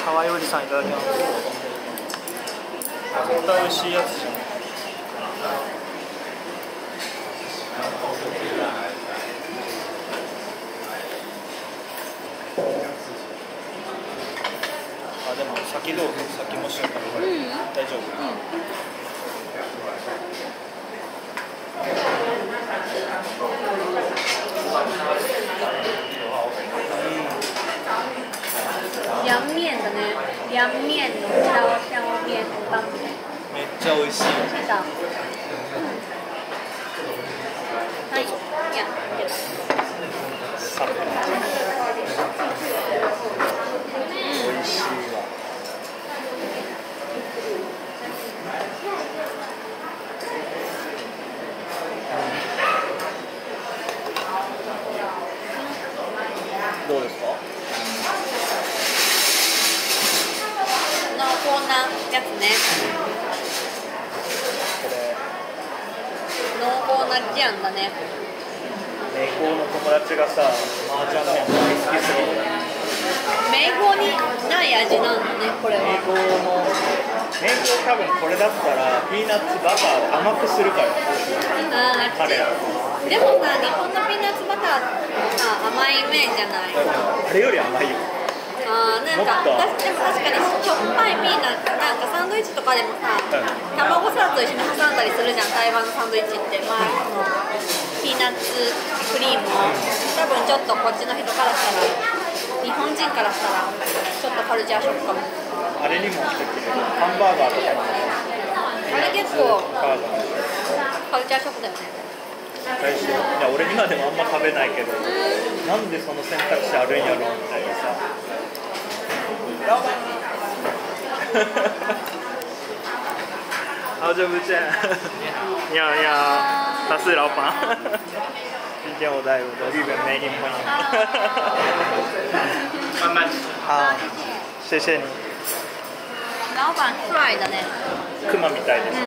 かわいいおじさんいただきます。絶対美味しいやつじゃん。あ、でも先どうぞ。先もしようか。大丈夫。 凉面だね。凉面の小面おかんみたいな。 めっちゃ美味しい。 来た。はい。いや、 さっ美味しいわ。どうですか？ 濃厚なやつね。 これ濃厚なジャンだね。 メイコの友達がさ、麻雀麺大好きすぎて。 メイコにない味なんだね、これは。 メイコ多分これだったらピーナッツバター甘くするから。彼ら。 でもさ、日本のピーナッツバターもさ、甘いイメージじゃない。 あれより甘いよ。 なんかでも確かにしょっぱいピーナッツ、なんかサンドイッチとかでもさ、卵サラダと一緒に挟んだりするじゃん、台湾のサンドイッチって。ピーナッツクリームを多分ちょっとこっちの人からしたら、日本人からしたらちょっとカルチャーショックかも。 あれにもしてくれるハンバーガーとかにも。 あれ結構カルチャーショックだよね。 最初いや俺今でもあんま食べないけど、なんでその選択肢あるんやろうみたいなさ。好久不见，你好，你好，他是老板。今天我带我的日本美女朋友。慢慢吃。好，谢谢你。 老板帅だね。 クマみたいです。